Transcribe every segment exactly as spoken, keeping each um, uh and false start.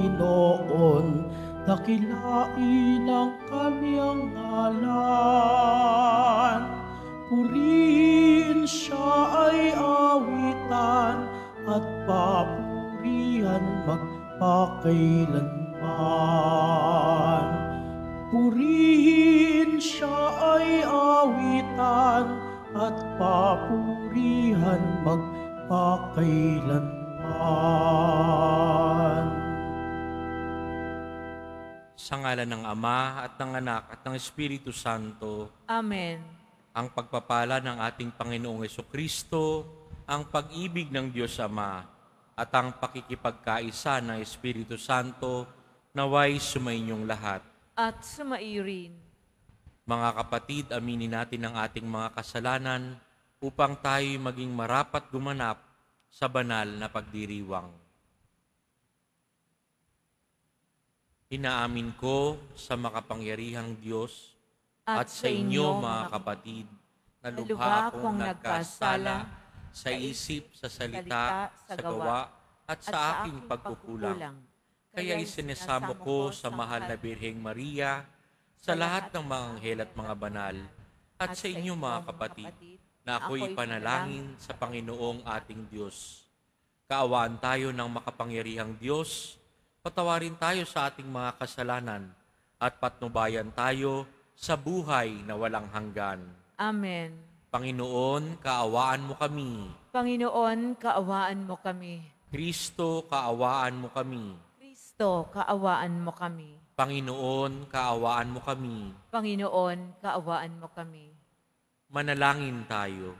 Panginoon, dakilain ang kanyang ngalan. Purihin siya ay awitan at papurihan magpakailanman. Purihin siya ay awitan at papurihan magpakailanman. Sa ngalan ng Ama at ng Anak at ng Espiritu Santo. Amen. Ang pagpapala ng ating Panginoong Jesucristo, ang pag-ibig ng Diyos Ama, at ang pakikipagkaisa ng Espiritu Santo, naway sumainyong lahat. At sumaiyo rin. Mga kapatid, aminin natin ang ating mga kasalanan upang tayo maging marapat gumanap sa banal na pagdiriwang. Inaamin ko sa makapangyarihang Diyos at, at sa inyo, mga kapatid, na lubha akong nagkasala sa isip, sa salita, sa gawa, at sa aking pagkukulang. Kaya isinesamo ko sa mahal na Birheng Maria, sa lahat ng mga anghel at mga banal, at sa inyo, mga kapatid, na ako'y panalangin sa Panginoong ating Diyos. Kaawaan tayo ng makapangyarihang Diyos, patawarin tayo sa ating mga kasalanan, at patnubayan tayo sa buhay na walang hanggan. Amen. Panginoon, kaawaan mo kami. Panginoon, kaawaan mo kami. Kristo, kaawaan mo kami. Kristo, kaawaan mo kami. Panginoon, kaawaan mo kami. Panginoon, kaawaan mo kami. Manalangin tayo.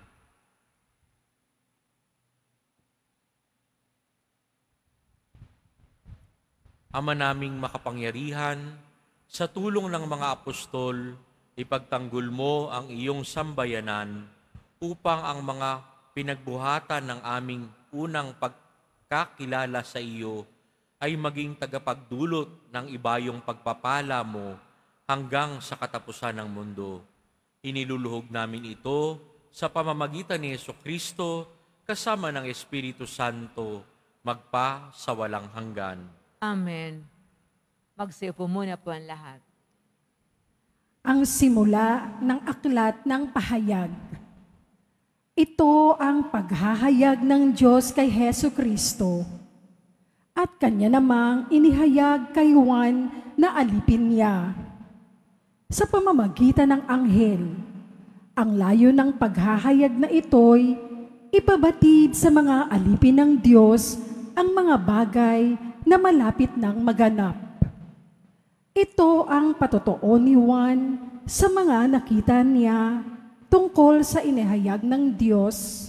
Ama naming makapangyarihan, sa tulong ng mga apostol, ipagtanggol mo ang iyong sambayanan upang ang mga pinagbuhatan ng aming unang pagkakilala sa iyo ay maging tagapagdulot ng ibayong pagpapala mo hanggang sa katapusan ng mundo. Iniluluhog namin ito sa pamamagitan ni Jesucristo kasama ng Espiritu Santo magpa sa walang hanggan. Amen. Magsiupo muna po ang lahat. Ang simula ng aklat ng pahayag. Ito ang paghahayag ng Diyos kay Jesucristo at kanya namang inihayag kay Juan na alipin niya. Sa pamamagitan ng anghel, ang layo ng paghahayag na ito'y ipabatid sa mga alipin ng Diyos ang mga bagay na malapit nang maganap. Ito ang patotoo ni Juan sa mga nakita niya tungkol sa inihayag ng Diyos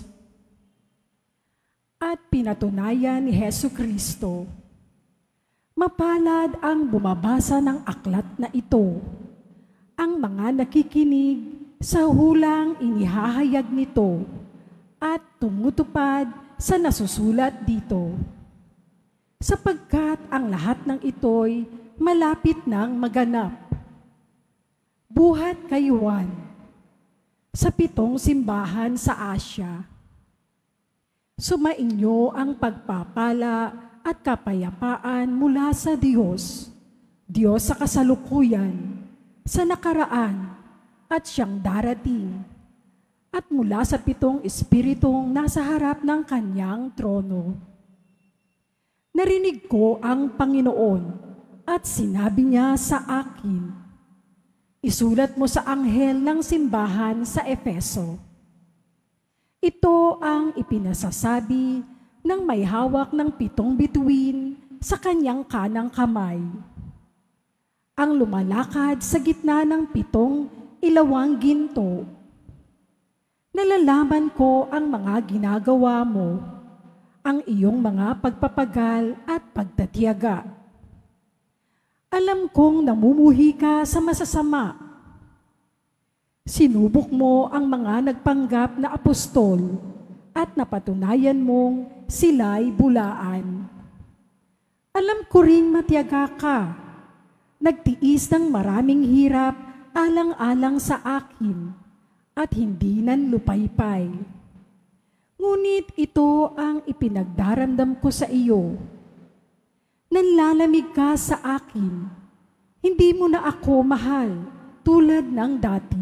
at pinatunayan ni Jesucristo. Mapalad ang bumabasa ng aklat na ito, ang mga nakikinig sa hulang inihahayag nito at tumutupad sa nasusulat dito. Sapagkat ang lahat ng ito'y malapit nang maganap. Buhat kay Juan sa pitong simbahan sa Asya. Sumainyo ang pagpapala at kapayapaan mula sa Diyos, Diyos sa kasalukuyan, sa nakaraan at siyang darating, at mula sa pitong espiritong nasa harap ng kanyang trono. Narinig ko ang Panginoon at sinabi niya sa akin, isulat mo sa anghel ng simbahan sa Efeso. Ito ang ipinasasabi ng may hawak ng pitong bituin sa kanyang kanang kamay. Ang lumalakad sa gitna ng pitong ilawang ginto. Nalalaman ko ang mga ginagawa mo, ang iyong mga pagpapagal at pagtatiyaga. Alam kong namumuhi ka sa masasama. Sinubok mo ang mga nagpanggap na apostol at napatunayan mong sila'y bulaan. Alam ko ring matiyaga ka, nagtiis ng maraming hirap alang-alang sa akin at hindi nanlupaypay. Ngunit ito ang ipinagdaramdam ko sa iyo. nanlalamig ka sa akin. Hindi mo na ako mahal tulad ng dati.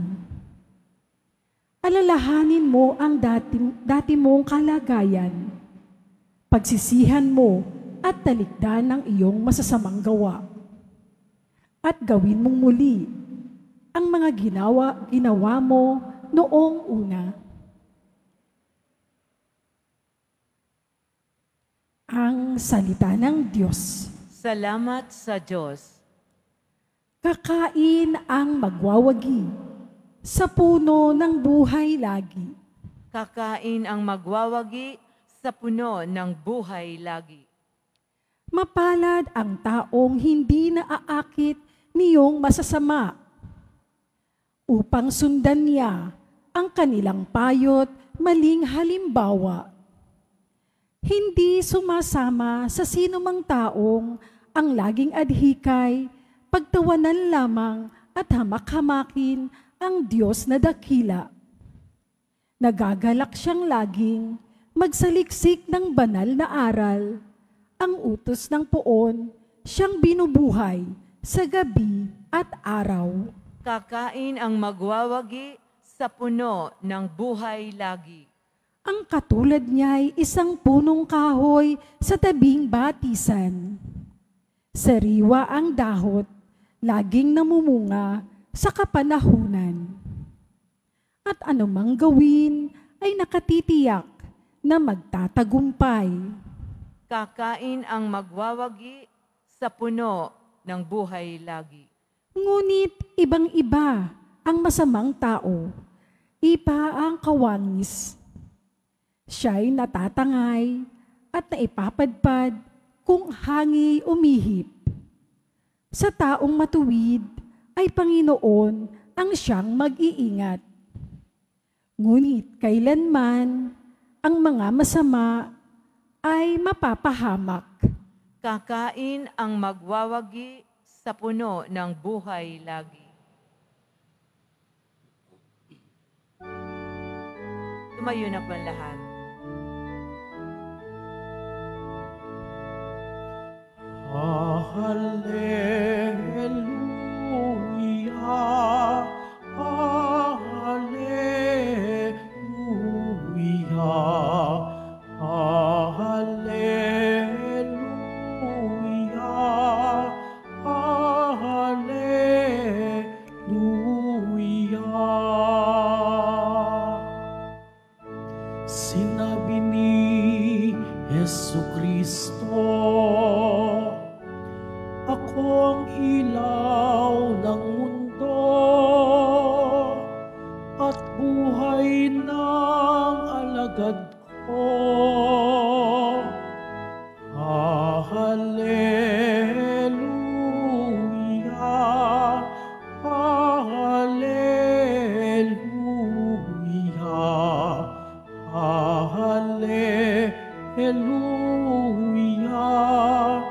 Alalahanin mo ang dati, dati mong kalagayan. Pagsisihan mo at talikdan ang iyong masasamang gawa. At gawin mong muli ang mga ginawa, ginawa mo noong una. Ang salita ng Diyos. Salamat sa Diyos. Kakain ang magwawagi sa puno ng buhay lagi. Kakain ang magwawagi sa puno ng buhay lagi. Mapalad ang taong hindi naaakit niyong masasama upang sundan niya ang kanilang payot maling halimbawa. Hindi sumasama sa sinumang taong ang laging adhikay, pagtawanan lamang at hamak-hamakin ang Diyos na dakila. Nagagalak siyang laging magsaliksik ng banal na aral. Ang utos ng poon, siyang binubuhay sa gabi at araw. Kakain ang magwawagi sa puno ng buhay lagi. Ang katulad niya'y isang punong kahoy sa tabing batisan. Sariwa ang dahot, laging namumunga sa kapanahunan. At anumang gawin ay nakatitiyak na magtatagumpay. Kakain ang magwawagi sa puno ng buhay lagi. Ngunit ibang-iba ang masamang tao, ipa ang kawangis. Siya'y natatangay at naipapadpad kung hangi umihip. Sa taong matuwid ay Panginoon ang siyang mag-iingat. Ngunit kailanman ang mga masama ay mapapahamak. Kakain ang magwawagi sa puno ng buhay lagi. Tumayo na po ang lahat. Hallelujah, Hallelujah, Hallelujah, Hallelujah. Sinabi ni Jesucristo, ako ang ilaw ng mundo at buhay ng alagad ko. Hallelujah, Hallelujah, Hallelujah,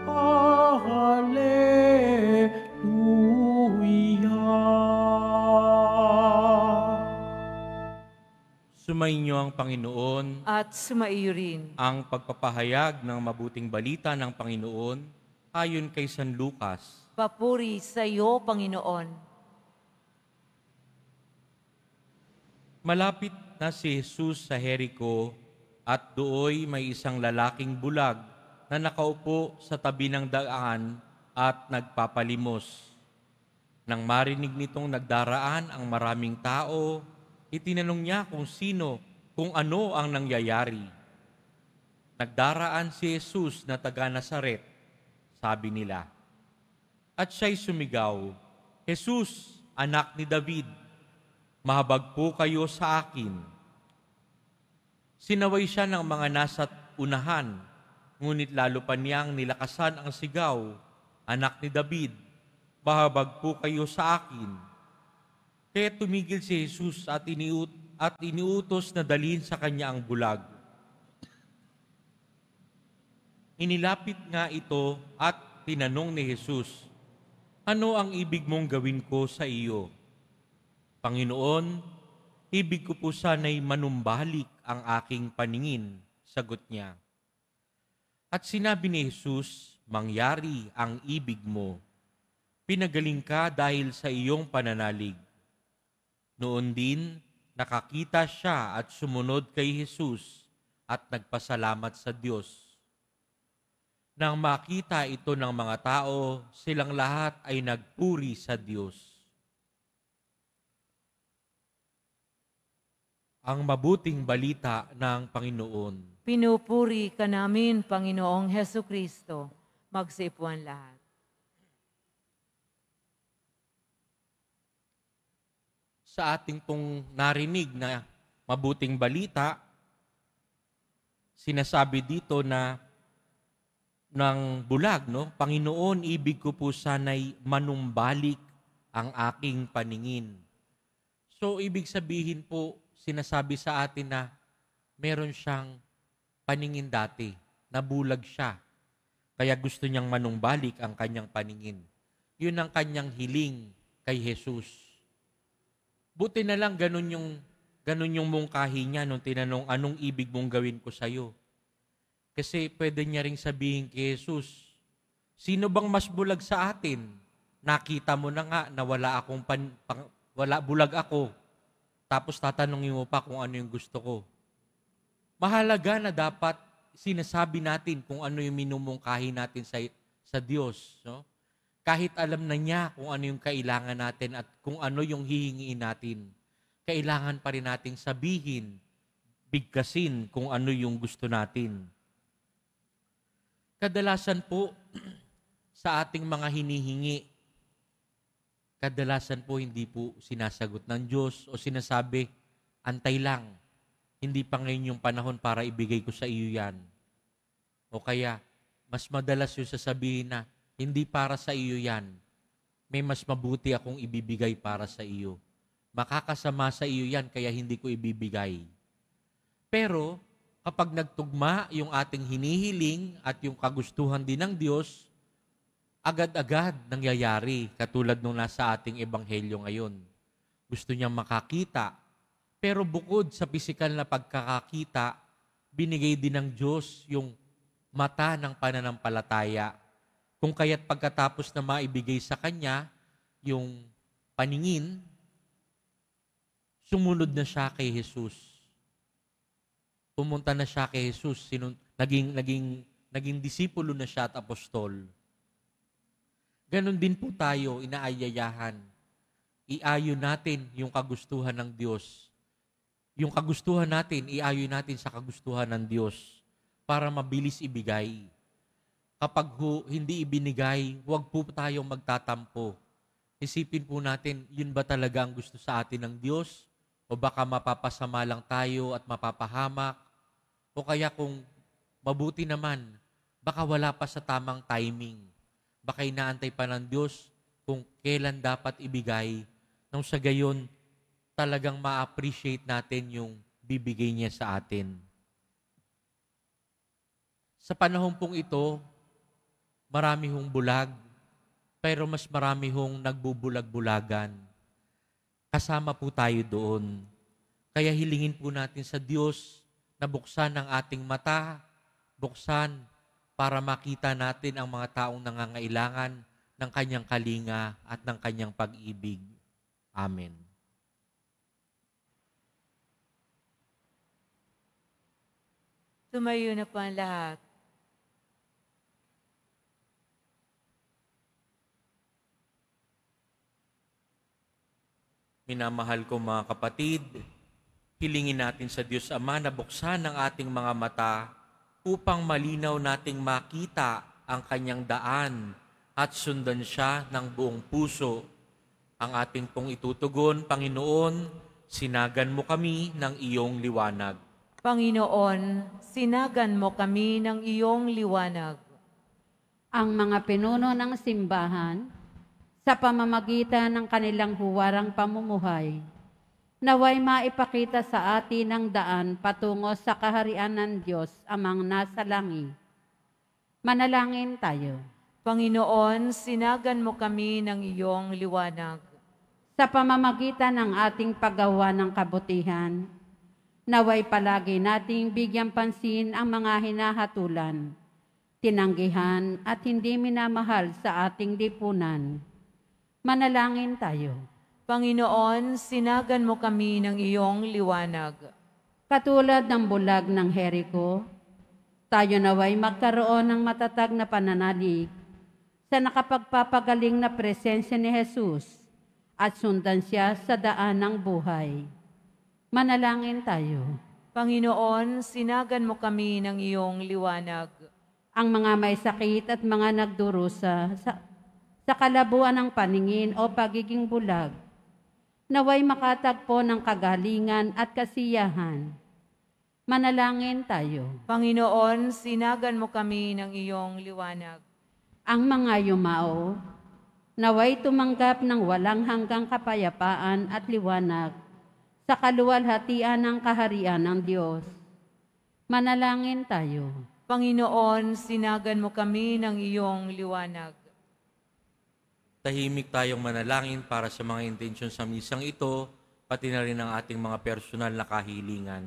Hallelujah. Sumainyo ang Panginoon. At sumaiyo rin. Ang pagpapahayag ng mabuting balita ng Panginoon ayon kay San Lucas. Papuri sa iyo, Panginoon. Malapit na si Jesus sa Jericho at dooy may isang lalaking bulag na nakaupo sa tabi ng daan at nagpapalimos. Nang marinig nitong nagdaraan ang maraming tao, itinanong niya kung sino, kung ano ang nangyayari. Nagdaraan si Jesus na taga Nazaret, sabi nila. At siya'y sumigaw, Jesus, anak ni David, mahabag po kayo sa akin. Sinaway siya ng mga nasa unahan, ngunit lalo pa niyang nilakasan ang sigaw, anak ni David, mahabag po kayo sa akin. Kaya tumigil si Jesus at, iniut at iniutos na dalhin sa kanya ang bulag. Inilapit nga ito at tinanong ni Jesus, ano ang ibig mong gawin ko sa iyo? Panginoon, ibig ko po sana'y manumbalik ang aking paningin, sagot niya. At sinabi ni Jesus, mangyari ang ibig mo. Pinagaling ka dahil sa iyong pananalig. Noon din, nakakita siya at sumunod kay Jesus at nagpasalamat sa Diyos. Nang makita ito ng mga tao, silang lahat ay nagpuri sa Diyos. Ang mabuting balita ng Panginoon. Pinupuri ka namin, Panginoong Hesukristo. Magsipuan lahat. Sa ating pong narinig na mabuting balita, sinasabi dito na ng bulag, no? Panginoon, ibig ko po sana'y manumbalik ang aking paningin. So, ibig sabihin po, sinasabi sa atin na meron siyang paningin dati, nabulag siya. Kaya gusto niyang manumbalik ang kanyang paningin. Yun ang kanyang hiling kay Jesus. Buti na lang ganun yung, ganun yung mungkahi niya nung tinanong, anong ibig mong gawin ko sa'yo? Kasi pwede niya ring sabihin kay Jesus, sino bang mas bulag sa atin? Nakita mo na nga na wala akong pan, pang, wala bulag ako. Tapos tatanungin mo pa kung ano yung gusto ko. Mahalaga na dapat sinasabi natin kung ano yung minumungkahi natin sa, sa Diyos. No? Kahit alam na niya kung ano yung kailangan natin at kung ano yung hihingiin natin, kailangan pa rin nating sabihin, bigkasin kung ano yung gusto natin. Kadalasan po sa ating mga hinihingi, kadalasan po hindi po sinasagot ng Diyos o sinasabi, antay lang, hindi pa ngayon yung panahon para ibigay ko sa iyo yan. O kaya, mas madalas yung sasabihin na, hindi para sa iyo yan. May mas mabuti akong ibibigay para sa iyo. Makakasama sa iyo yan, kaya hindi ko ibibigay. Pero, kapag nagtugma yung ating hinihiling at yung kagustuhan din ng Diyos, agad-agad nangyayari, katulad nung nasa ating ebanghelyo ngayon. Gusto niyang makakita, pero bukod sa pisikal na pagkakakita, binigay din ng Diyos yung mata ng pananampalataya. Kung kaya't pagkatapos na maibigay sa Kanya, yung paningin, sumunod na siya kay Jesus. Pumunta na siya kay Jesus, sinun, naging, naging, naging disipulo na siya at apostol. Ganon din po tayo, inaayayahan. Iayon natin yung kagustuhan ng Diyos. Yung kagustuhan natin, iayon natin sa kagustuhan ng Diyos para mabilis ibigay. Kapag ho, hindi ibinigay, huwag po tayong magtatampo. Isipin po natin, yun ba talaga ang gusto sa atin ng Diyos? O baka mapapasama lang tayo at mapapahamak? O kaya kung mabuti naman, baka wala pa sa tamang timing. Baka inaantay pa ng Diyos kung kailan dapat ibigay. Nang sa gayon, talagang ma-appreciate natin yung bibigay niya sa atin. Sa panahon pong ito, marami hong bulag, pero mas marami hong nagbubulag-bulagan. Kasama po tayo doon. Kaya hilingin po natin sa Diyos na buksan ang ating mata, buksan para makita natin ang mga taong nangangailangan ng Kanyang kalinga at ng Kanyang pag-ibig. Amen. Tumayo na po ang lahat. Minamahal ko mga kapatid, hilingin natin sa Diyos Ama na buksan ang ating mga mata upang malinaw nating makita ang Kanyang daan at sundan siya ng buong puso. Ang ating pong itutugon, Panginoon, sinagan mo kami ng iyong liwanag. Panginoon, sinagan mo kami ng iyong liwanag. Ang mga pinuno ng simbahan, sa pamamagitan ng kanilang huwarang pamumuhay, naway maipakita sa atin ang daan patungo sa kaharian ng Diyos amang nasa langit. Manalangin tayo. Panginoon, sinagan mo kami ng iyong liwanag. Sa pamamagitan ng ating paggawa ng kabutihan, naway palagi nating bigyang pansin ang mga hinahatulan, tinanggihan at hindi minamahal sa ating lipunan. Manalangin tayo. Panginoon, sinagan mo kami ng iyong liwanag. Katulad ng bulag ng Jericho, tayo naway magkaroon ng matatag na pananalig sa nakapagpapagaling na presensya ni Jesus at sundan siya sa daan ng buhay. Manalangin tayo. Panginoon, sinagan mo kami ng iyong liwanag. Ang mga may sakit at mga nagdurusa sa, sa kalabuan ng paningin o pagiging bulag, naway makatagpo ng kagalingan at kasiyahan. Manalangin tayo. Panginoon, sinagan mo kami ng iyong liwanag. Ang mga yumao, naway tumanggap ng walang hanggang kapayapaan at liwanag sa kaluwalhatian ng kaharian ng Diyos. Manalangin tayo. Panginoon, sinagan mo kami ng iyong liwanag. Tahimik tayong manalangin para sa mga intensyon sa misang ito, pati na rin ang ating mga personal na kahilingan.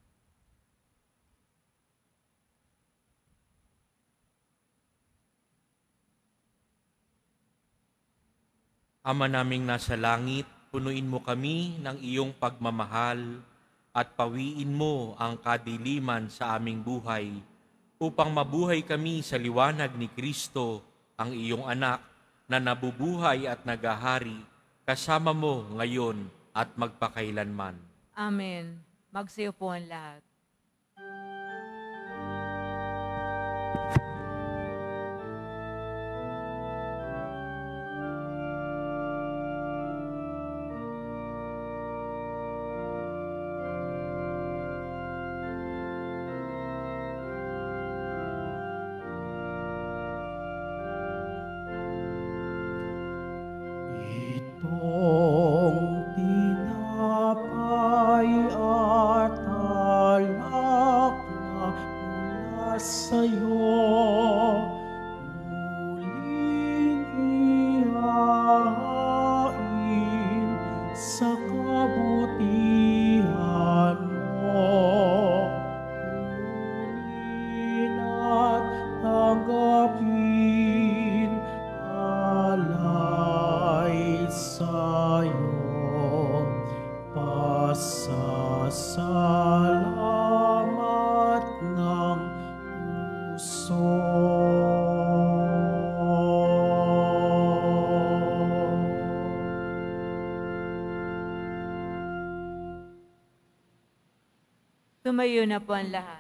Ama naming nasa langit, punuin mo kami ng iyong pagmamahal at pawiin mo ang kadiliman sa aming buhay upang mabuhay kami sa liwanag ni Kristo, ang iyong anak, na nabubuhay at nagahari kasama mo ngayon at magpakailanman. Amen. Magsiyo po ang lahat. Itong tinapay at alak na mula sa'yo, muling ihahain sa kabutihan mo. Kunin at tanggapin alay sa'yo, pasasalamat ng puso. Tumayo na po ang lahat.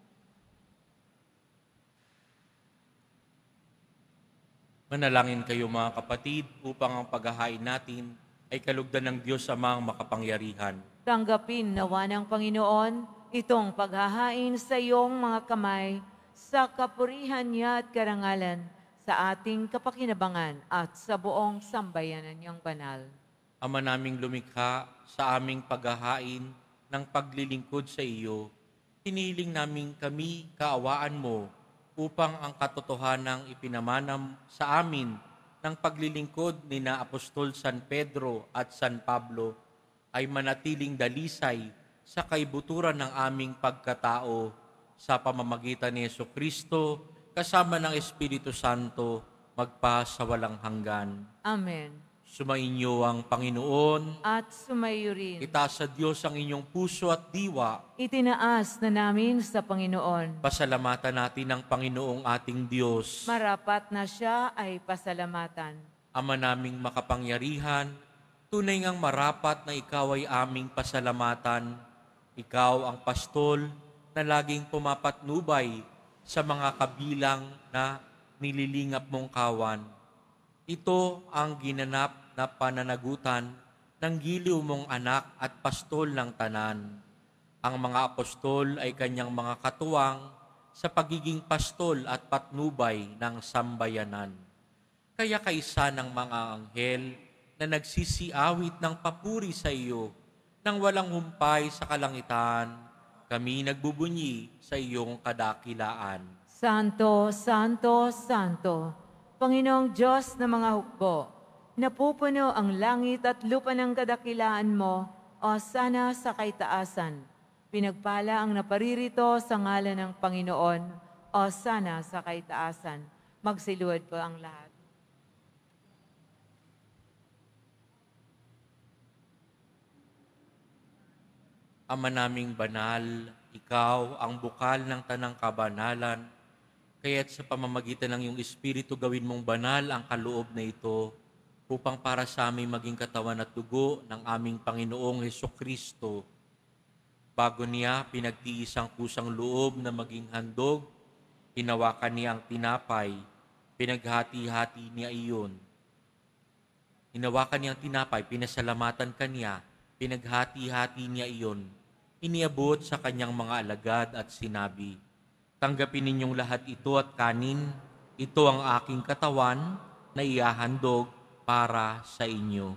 Manalangin kayo mga kapatid upang ang paghahain natin ay kalugdan ng Diyos Amang makapangyarihan. Tanggapin nawa ng Panginoon itong paghahain sa iyong mga kamay sa kapurihan niya at karangalan sa ating kapakinabangan at sa buong sambayanan niyang banal. Ama naming lumikha, sa aming paghahain ng paglilingkod sa iyo, hinihiling namin kami kaawaan mo upang ang katotohanang ipinamanam sa amin ng paglilingkod ni na Apostol San Pedro at San Pablo ay manatiling dalisay sa kaibuturan ng aming pagkatao sa pamamagitan ni Jesucristo kasama ng Espiritu Santo magpa sa walang hanggan. Amen. Sumainyo ang Panginoon. At sumayo rin. Itaas sa Diyos ang inyong puso at diwa. Itinaas na namin sa Panginoon. Pasalamatan natin ang Panginoong ating Diyos. Marapat na siya ay pasalamatan. Ama naming makapangyarihan, tunay ngang marapat na ikaw ay aming pasalamatan. Ikaw ang pastol na laging pumapatnubay sa mga kabilang na nililingap mong kawan. Ito ang ginanap na pananagutan ng giliw mong anak at pastol ng tanan. Ang mga apostol ay kanyang mga katuwang sa pagiging pastol at patnubay ng sambayanan. Kaya kaisa ng mga anghel na nagsisiawit ng papuri sa iyo, nang walang humpay sa kalangitan, kami nagbubunyi sa iyong kadakilaan. Santo, Santo, Santo, Panginoong Diyos ng mga hukbo, napupuno ang langit at lupa ng kadakilaan mo, o sana sa kaitaasan. Pinagpala ang naparirito sa ngalan ng Panginoon, O sana sa kaitaasan. Magsiluwad po ang lahat. Ama naming banal, ikaw ang bukal ng tanang kabanalan, kaya't sa pamamagitan ng iyong Espiritu gawin mong banal ang kaloob na ito upang para sa aming maging katawan at dugo ng aming Panginoong Hesukristo. Bago niya pinagtiis ang kusang loob na maging handog, hinawakan niya ang tinapay, pinaghati-hati niya iyon. Hinawakan niya ang tinapay, pinasalamatan kaniya, pinaghati-hati niya iyon. Iniabot sa kanyang mga alagad at sinabi, "Tanggapin ninyong lahat ito at kanin, ito ang aking katawan na ihahandog para sa inyo."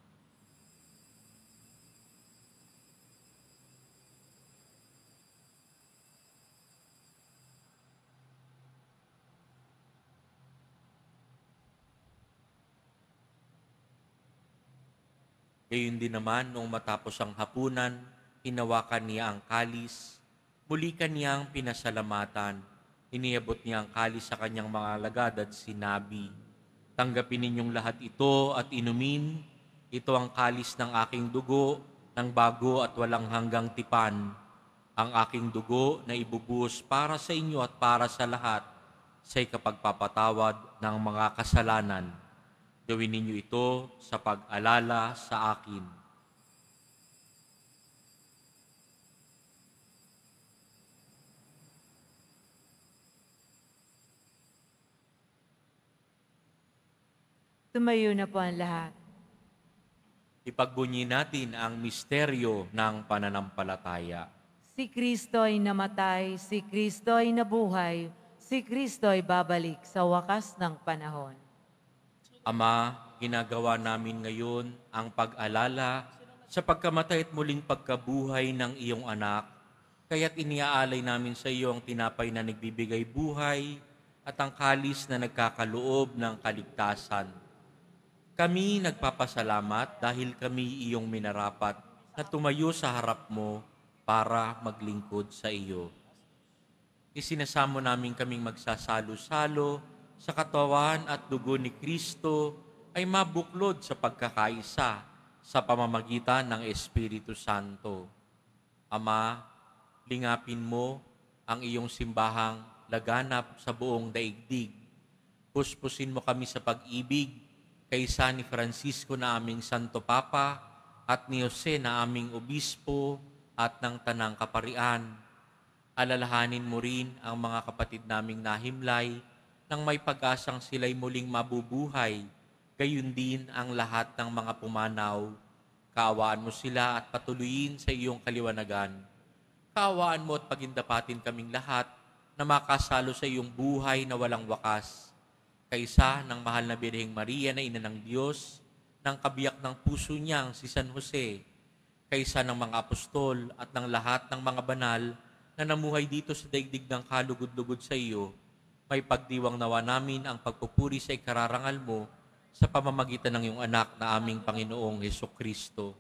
Gayon din naman, noong matapos ang hapunan, hinawakan niya ang kalis, muli kaniyang pinasalamatan, iniabot niya ang kalis sa kanyang mga alagad at sinabi, "Tanggapin ninyong lahat ito at inumin, ito ang kalis ng aking dugo, ng bago at walang hanggang tipan, ang aking dugo na ibubuhos para sa inyo at para sa lahat, sa ikapagpapatawad ng mga kasalanan. Gawin ninyo ito sa pag-alala sa akin." Tumayo na po ang lahat. Ipagbunyi natin ang misteryo ng pananampalataya. Si Kristo ay namatay, si Kristo ay nabuhay, si Kristo ay babalik sa wakas ng panahon. Ama, ginagawa namin ngayon ang pag-alala sa pagkamatay at muling pagkabuhay ng iyong anak, kaya't iniaalay namin sa iyo ang tinapay na nagbibigay buhay at ang kalis na nagkakaloob ng kaligtasan. Kami nagpapasalamat dahil kami iyong minarapat na tumayo sa harap mo para maglingkod sa iyo. Isinasamo namin kaming magsasalo-salo sa katawan at dugo ni Kristo ay mabuklod sa pagkakaisa sa pamamagitan ng Espiritu Santo. Ama, lingapin mo ang iyong simbahang laganap sa buong daigdig. Puspusin mo kami sa pag-ibig kaysa ni Francisco na aming Santo Papa at ni Jose na aming Obispo at ng Tanang Kaparian. Alalahanin mo rin ang mga kapatid naming nahimlay nang may pag-asang sila'y muling mabubuhay, gayon din ang lahat ng mga pumanaw. Kaawaan mo sila at patuloyin sa iyong kaliwanagan. Kaawaan mo at pagindapatin kaming lahat na makasalo sa iyong buhay na walang wakas. Kaisa ng mahal na Birheng Maria na Ina ng Diyos, ng kabiyak ng puso niyang si San Jose, kaysa ng mga apostol at ng lahat ng mga banal na namuhay dito sa daigdig ng kalugod-lugod sa iyo, may pagdiwang nawa namin ang pagpupuri sa ikararangal mo sa pamamagitan ng iyong anak na aming Panginoong Hesukristo.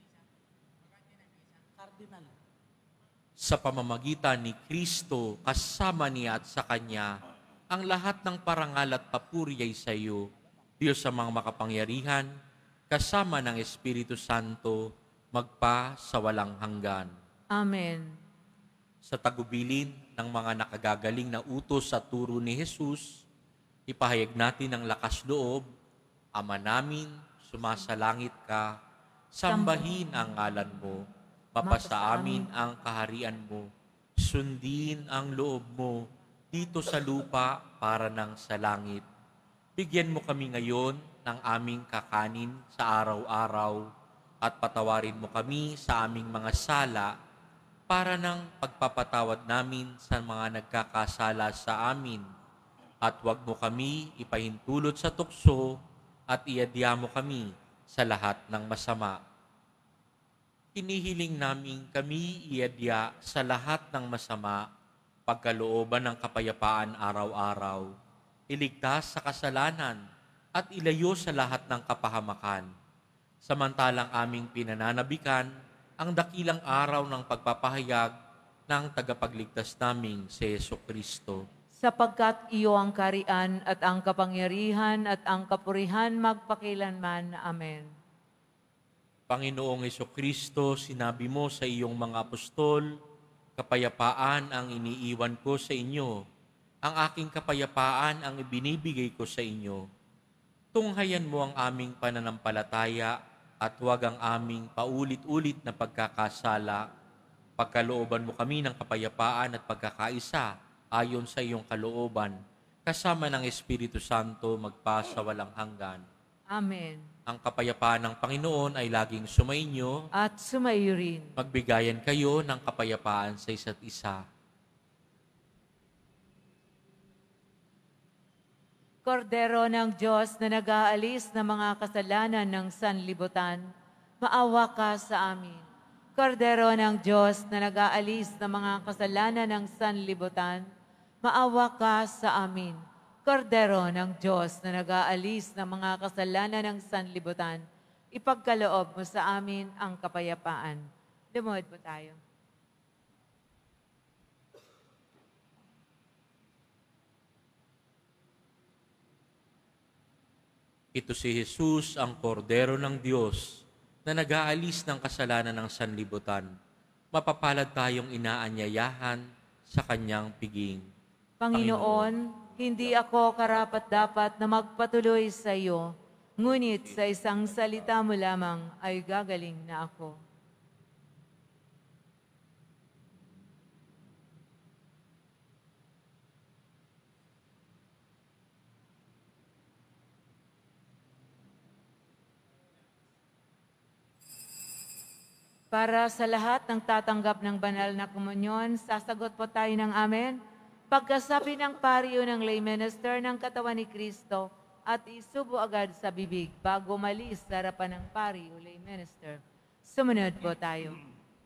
Sa pamamagitan ni Kristo, kasama niya at sa Kanya, ang lahat ng parangal at papuri ay sa iyo, Diyos sa mga makapangyarihan, kasama ng Espiritu Santo, magpa sa walang hanggan. Amen. Sa tagubilin ng mga nakagagaling na utos sa turo ni Jesus, ipahayag natin ang lakas loob. Ama namin, sumasalangit ka, sambahin ang ngalan mo, mapasa amin ang kaharian mo, sundin ang loob mo, dito sa lupa para ng sa langit. Bigyan mo kami ngayon ng aming kakanin sa araw-araw at patawarin mo kami sa aming mga sala para ng pagpapatawad namin sa mga nagkakasala sa amin. At huwag mo kami ipahintulot sa tukso at iadya mo kami sa lahat ng masama. Hinihiling namin kami iadya sa lahat ng masama, pagkalooban ng kapayapaan araw-araw, iligtas sa kasalanan at ilayo sa lahat ng kapahamakan. Samantalang aming pinananabikan ang dakilang araw ng pagpapahayag ng tagapagligtas naming si Jesucristo. sapagkat iyo ang karian at ang kapangyarihan at ang kapurihan magpakilanman. Amen. Panginoong Hesukristo, sinabi mo sa iyong mga apostol, kapayapaan ang iniiwan ko sa inyo. Ang aking kapayapaan ang ibinibigay ko sa inyo. Tunghayan mo ang aming pananampalataya at huwag ang aming paulit-ulit na pagkakasala. Pagkalooban mo kami ng kapayapaan at pagkakaisa ayon sa iyong kalooban, kasama ng Espiritu Santo magpasa walang hanggan. Amen. Ang kapayapaan ng Panginoon ay laging sumainyo. At sumaiyo rin. Magbigayan kayo ng kapayapaan sa isa't isa. Kordero ng Diyos na nag-aalis ng mga kasalanan ng sanlibutan, maawa ka sa amin. Kordero ng Diyos na nag-aalis ng mga kasalanan ng sanlibutan, maawa ka sa amin. Kordero ng Diyos na nag-aalis ng mga kasalanan ng sanlibutan, ipagkaloob mo sa amin ang kapayapaan. Lumuhod po tayo. Ito si Jesus, ang kordero ng Diyos, na nag-aalis ng kasalanan ng sanlibutan. Mapapalad tayong inaanyayahan sa kanyang piging. Panginoon, hindi ako karapat-dapat na magpatuloy sa iyo, ngunit sa isang salita mo lamang ay gagaling na ako. Para sa lahat ng tatanggap ng banal na komunyon, sasagot po tayo ng amen. Pagkasabi ng pariyo ng lay minister ng katawan ni Kristo at isubo agad sa bibig bago malis sa harapan ng pariyo lay minister. Sumunod po tayo.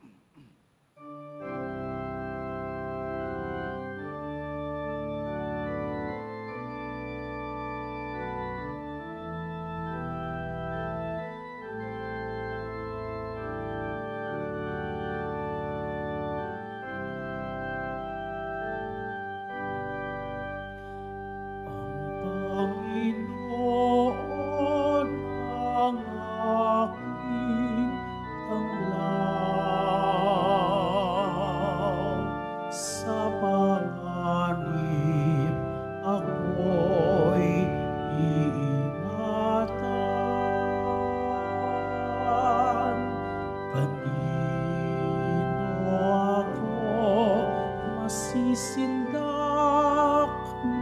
Panginoon ang aking tanglaw, sa panganib ako'y iingatan. Kanino ako masisindak,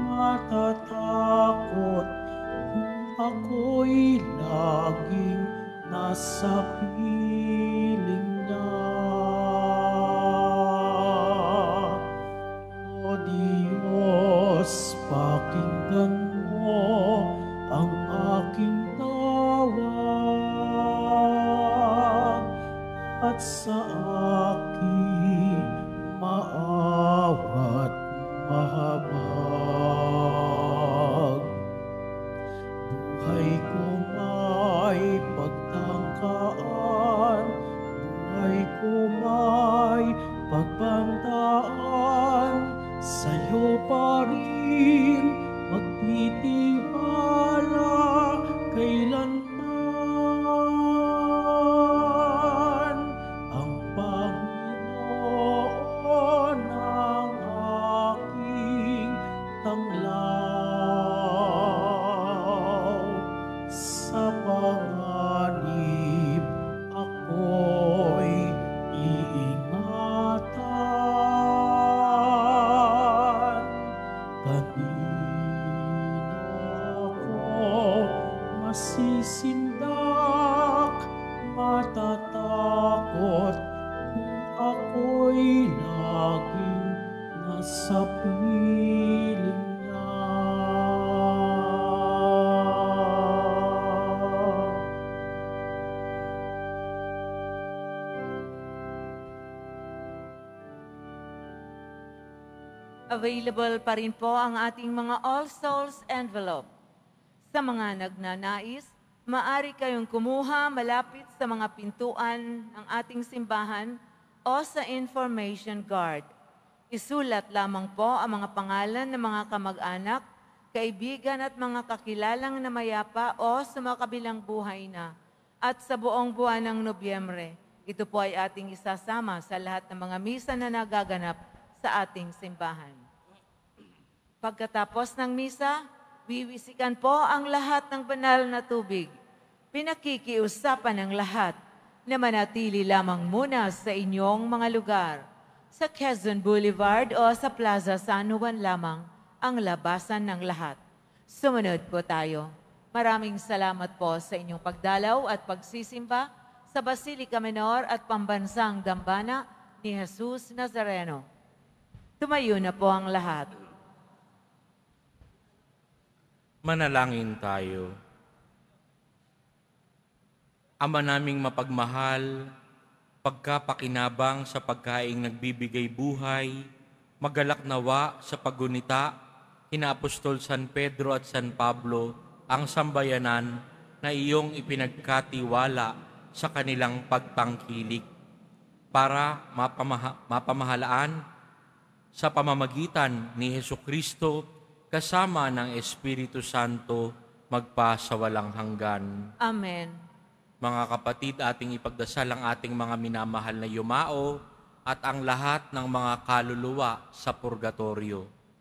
matatakot kung ako'y laging nasa piling niya. O Diyos, pakinggan mo ang aking tawag at sa aking maawa't mahabag. Buhay ko may pagtangkaan, buhay ko may pagbandaan, sa'yo pa rin magtitiwala kailanman. Ang Panginoon ang aking tanglaw, sa panganib ako'y iingatan. Kanino ako masisindak, matatakot kung ako'y laging nasa piling niya. Available pa rin po ang ating mga All Souls envelope. Sa mga nagnanais, maaari kayong kumuha malapit sa mga pintuan ng ating simbahan o sa information card. Isulat lamang po ang mga pangalan ng mga kamag-anak, kaibigan at mga kakilalang namayapa o sumakabilang buhay na. At sa buong buwan ng Nobyembre, ito po ay ating isasama sa lahat ng mga misa na nagaganap sa ating simbahan. Pagkatapos ng misa, wiwisikan po ang lahat ng banal na tubig. Pinakikiusapan ng lahat na manatili lamang muna sa inyong mga lugar. Sa Quezon Boulevard o sa Plaza San Juan lamang ang labasan ng lahat. Sumunod po tayo. Maraming salamat po sa inyong pagdalaw at pagsisimba sa Basilica Menor at Pambansang Dambana ni Jesus Nazareno. Tumayo na po ang lahat. Manalangin tayo. Ama naming mapagmahal, pagkapakinabang sa pagkaing nagbibigay buhay, magalak nawa sa paggunita, kina Apostol San Pedro at San Pablo, ang sambayanan na iyong ipinagkatiwala sa kanilang pagtangkilik para mapamaha, mapamahalaan sa pamamagitan ni Hesukristo kasama ng Espiritu Santo magpasawalang hanggan. Amen. Mga kapatid, ating ipagdasal ang ating mga minamahal na yumao at ang lahat ng mga kaluluwa sa purgatorio.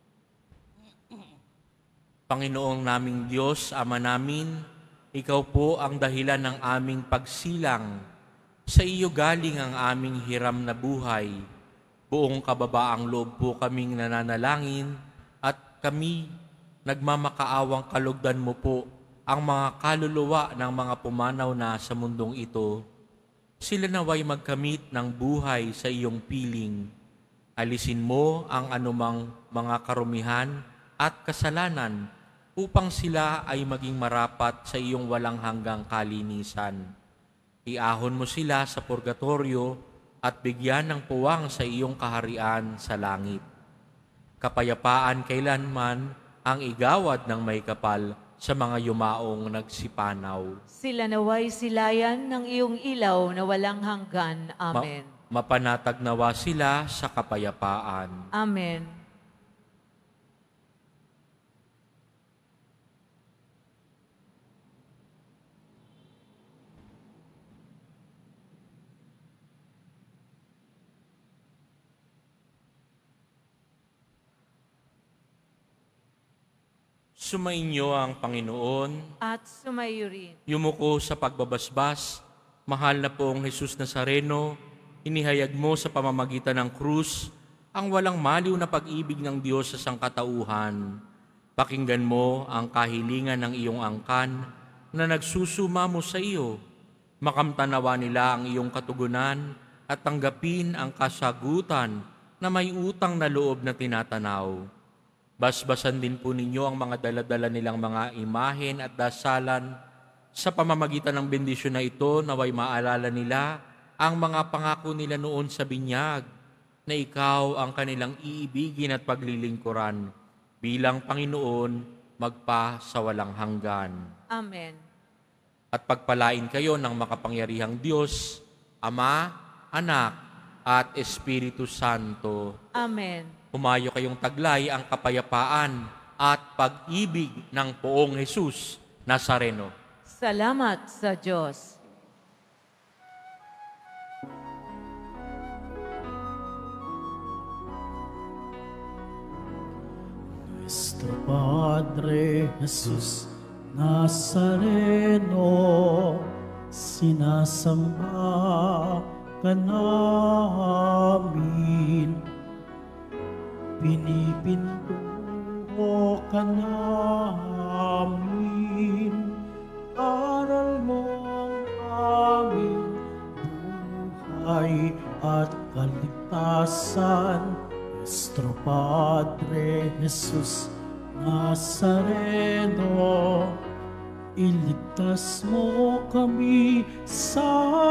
Panginoong naming Diyos, Ama namin, Ikaw po ang dahilan ng aming pagsilang. Sa iyo galing ang aming hiram na buhay. Buong kababaang loob po kaming nananalangin at kami nagmamakaawang kalugdan mo po ang mga kaluluwa ng mga pumanaw na sa mundong ito. Sila naway magkamit ng buhay sa iyong piling. Alisin mo ang anumang mga karumihan at kasalanan upang sila ay maging marapat sa iyong walang hanggang kalinisan. Iahon mo sila sa purgatorio at bigyan ng puwang sa iyong kaharian sa langit. Kapayapaan kailanman ang igawad ng may kapal sa mga yumaong nagsipanaw. Sila naway silayan ng iyong ilaw na walang hanggan. Amen. Ma- mapanatag nawa sila sa kapayapaan. Amen. Sumainyo ang Panginoon. At sumayo rin. Yumuko sa pagbabasbas, mahal na poong Jesus Nazareno, inihayag mo sa pamamagitan ng krus ang walang maliw na pag-ibig ng Diyos sa sangkatauhan. Pakinggan mo ang kahilingan ng iyong angkan na nagsusumamo sa iyo. Makamtanawa nila ang iyong katugunan at tanggapin ang kasagutan na may utang na loob na tinatanaw. Basbasan din po ninyo ang mga daladala nilang mga imahen at dasalan. Sa pamamagitan ng bendisyon na ito, naway maalala nila ang mga pangako nila noon sa binyag, na ikaw ang kanilang iibigin at paglilingkuran bilang Panginoon magpa sa walang hanggan. Amen. At pagpalain kayo ng makapangyarihang Diyos, Ama, Anak, at Espiritu Santo. Amen. Humayo kayong taglay ang kapayapaan at pag-ibig ng poong Jesus Nazareno. Salamat sa Diyos. Nuestro Padre Jesus Nazareno, sinasamba ka namin. Pinipintuho ka namin, aral mo ang aming buhay at kaligtasan. Nuestro Padre Jesus Nazareno, iligtas mo kami sa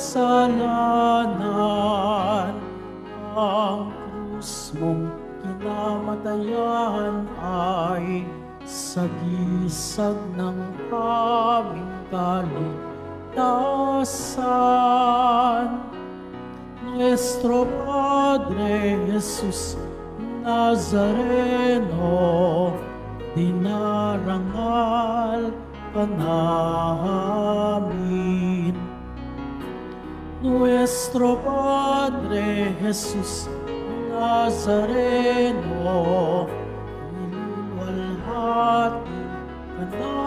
kasalanan. Ang krus mong kinamatayan ay sagisag ng aming kaligtasan. Nuestro Padre Jesus Nazareno, dinarangal ka namin. Nuestro Padre Jesus Nazareno, niluwalhati ka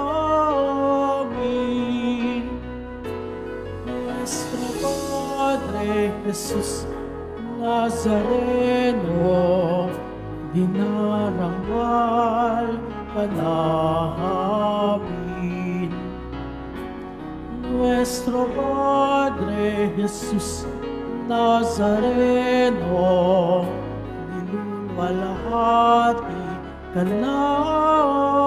namin. Nuestro Padre Jesus Nazareno, dinarangal ka namin. Nuestro Padre Jesus Nazareno, niluwalhati ka namin.